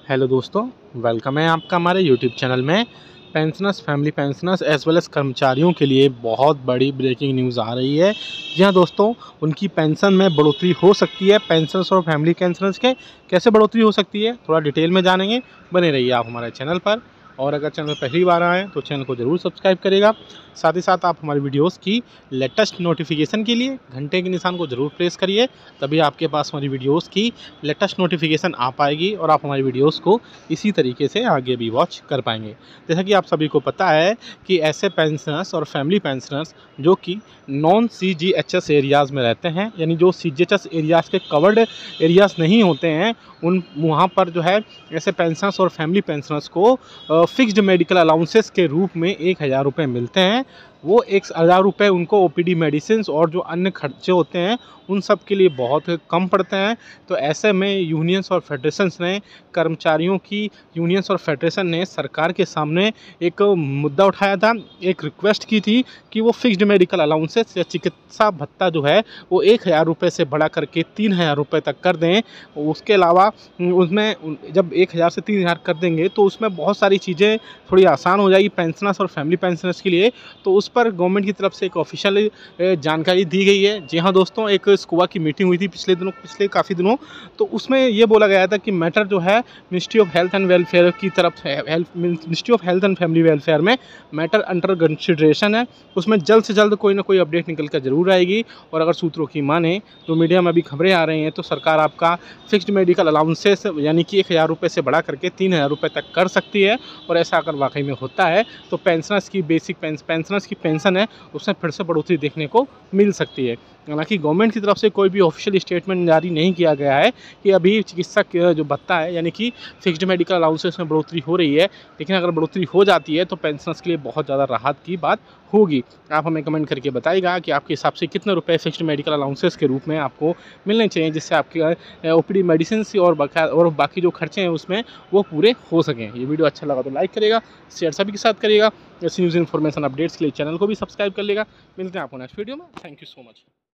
Hello दोस्तों, welcome है आपका हमारे यूट्यूब चैनल में। Pensioners, family pensioners as well as कर्मचारियों के लिए बहुत बड़ी ब्रेकिंग न्यूज़ आ रही है। जी हाँ दोस्तों, उनकी पेंशन में बढ़ोतरी हो सकती है। पेंशनर्स और फैमिली पेंशनर्स के कैसे बढ़ोतरी हो सकती है, थोड़ा डिटेल में जानेंगे। बने रहिए आप हमारे चैनल पर। और अगर चैनल पहली बार आएँ तो चैनल को ज़रूर सब्सक्राइब करेगा। साथ ही साथ आप हमारी वीडियोस की लेटेस्ट नोटिफिकेशन के लिए घंटे के निशान को ज़रूर प्रेस करिए, तभी आपके पास हमारी वीडियोस की लेटेस्ट नोटिफिकेशन आ पाएगी और आप हमारी वीडियोस को इसी तरीके से आगे भी वॉच कर पाएंगे। जैसा कि आप सभी को पता है कि ऐसे पेंशनर्स और फैमिली पेंशनर्स जो कि नॉन CGHS एरियाज़ में रहते हैं, यानी जो CGHS एरियाज़ के कवर्ड एरियाज़ नहीं होते हैं, उन वहाँ पर जो है ऐसे पेंशनर्स और फैमिली पेंशनर्स को फिक्स्ड मेडिकल अलाउंसेस के रूप में 1000 रुपये मिलते हैं। वो 1000 रुपये उनको OPD मेडिसिन और जो अन्य खर्चे होते हैं उन सब के लिए बहुत कम पड़ते हैं। तो ऐसे में यूनियंस और फेडरेशंस ने, कर्मचारियों की यूनियंस और फेडरेशन ने सरकार के सामने एक मुद्दा उठाया था, एक रिक्वेस्ट की थी कि वो फिक्स्ड मेडिकल अलाउंसेस या चिकित्सा भत्ता जो है वो 1000 रुपये से बढ़ा करके 3000 रुपये तक कर दें। उसके अलावा उसमें जब 1000 से 3000 कर देंगे तो उसमें बहुत सारी चीज़ें थोड़ी आसान हो जाएगी पेंशनर्स और फैमिली पेंशनर्स के लिए। तो उस पर गवर्नमेंट की तरफ से एक ऑफिशियल जानकारी दी गई है। जी हाँ दोस्तों, एक स्कूबा की मीटिंग हुई थी पिछले काफ़ी दिनों। तो उसमें ये बोला गया था कि मैटर जो है ministry of health and welfare की तरफ ministry of health and family welfare में मैटर अंडर कंसिडरेशन है। उसमें जल्द से जल्द कोई ना कोई अपडेट निकल कर जरूर आएगी। और अगर सूत्रों की माने जो मीडिया में अभी खबरें आ रही हैं तो सरकार आपका फिक्स्ड मेडिकल अलाउंसेस यानी कि 1000 रुपये से बढ़ा करके 3000 रुपये तक कर सकती है। और ऐसा अगर वाकई में होता है तो पेंशनर्स की बेसिक पेंशनर्स की पेंशन है उसमें फिर से बढ़ोतरी देखने को मिल सकती है। हालांकि गवर्नमेंट की तरफ से कोई भी ऑफिशियल स्टेटमेंट जारी नहीं किया गया है कि अभी चिकित्सक जो भत्ता है यानी कि फिक्स्ड मेडिकल अलाउंसेस में बढ़ोतरी हो रही है। लेकिन अगर बढ़ोतरी हो जाती है तो पेंशनर्स के लिए बहुत ज़्यादा राहत की बात होगी। आप हमें कमेंट करके बताइएगा कि आपके हिसाब से कितने रुपए फिक्स्ड मेडिकल अलाउंसेस के रूप में आपको मिलने चाहिए, जिससे आपके OPD मेडिसिन और बाकी जो खर्चे हैं उसमें वो पूरे हो सकें। ये वीडियो अच्छा लगा तो लाइक करिएगा, शेयर सभी के साथ करिएगा। ऐसी न्यूज़ इन्फॉर्मेशन अपडेट्स के लिए चैनल को भी सब्सक्राइब कर लेगा। मिलते हैं आपको नेक्स्ट वीडियो में। Thank you so much.